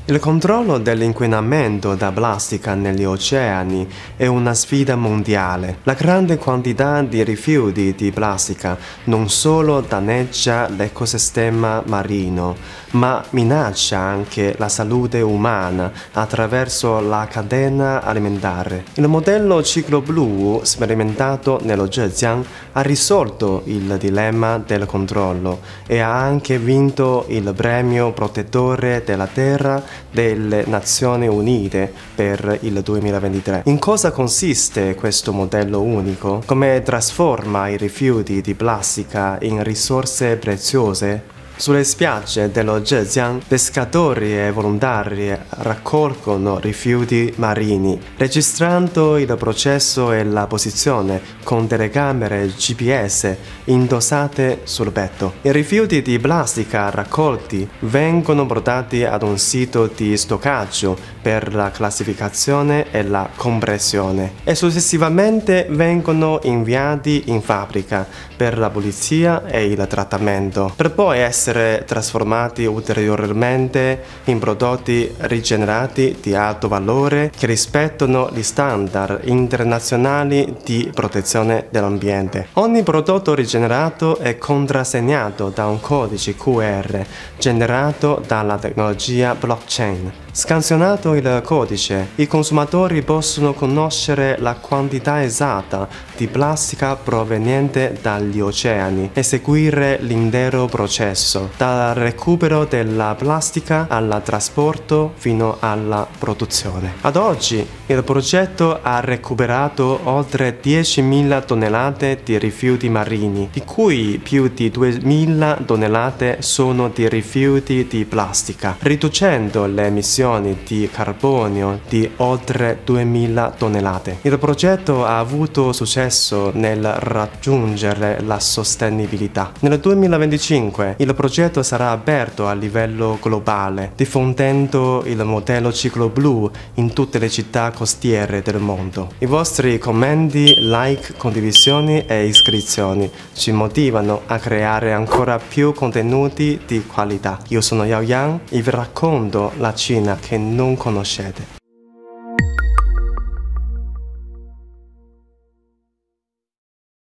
Il controllo dell'inquinamento da plastica negli oceani è una sfida mondiale. La grande quantità di rifiuti di plastica non solo danneggia l'ecosistema marino, ma minaccia anche la salute umana attraverso la catena alimentare. Il modello ciclo blu sperimentato nello Zhejiang ha risolto il dilemma del controllo e ha anche vinto il premio protettore della terra delle Nazioni Unite per il 2023. In cosa consiste questo modello unico? Come trasforma i rifiuti di plastica in risorse preziose? Sulle spiagge dello Zhejiang, pescatori e volontari raccolgono rifiuti marini, registrando il processo e la posizione con telecamere GPS indossate sul petto. I rifiuti di plastica raccolti vengono portati ad un sito di stoccaggio per la classificazione e la compressione e successivamente vengono inviati in fabbrica per la pulizia e il trattamento, per poi essere trasformati ulteriormente in prodotti rigenerati di alto valore che rispettano gli standard internazionali di protezione dell'ambiente. Ogni prodotto rigenerato è contrassegnato da un codice QR generato dalla tecnologia blockchain. Scansionato il codice, i consumatori possono conoscere la quantità esatta di plastica proveniente dagli oceani e seguire l'intero processo, dal recupero della plastica al trasporto fino alla produzione. Ad oggi il progetto ha recuperato oltre 10.000 tonnellate di rifiuti marini, di cui più di 2.000 tonnellate sono di rifiuti di plastica, riducendo le emissioni di carbonio di oltre 2.000 tonnellate. Il progetto ha avuto successo nel raggiungere la sostenibilità. Nel 2025 il progetto sarà aperto a livello globale, diffondendo il modello ciclo blu in tutte le città costiere del mondo. I vostri commenti, like, condivisioni e iscrizioni ci motivano a creare ancora più contenuti di qualità. Io sono Yao Yang e vi racconto la Cina che non conoscete.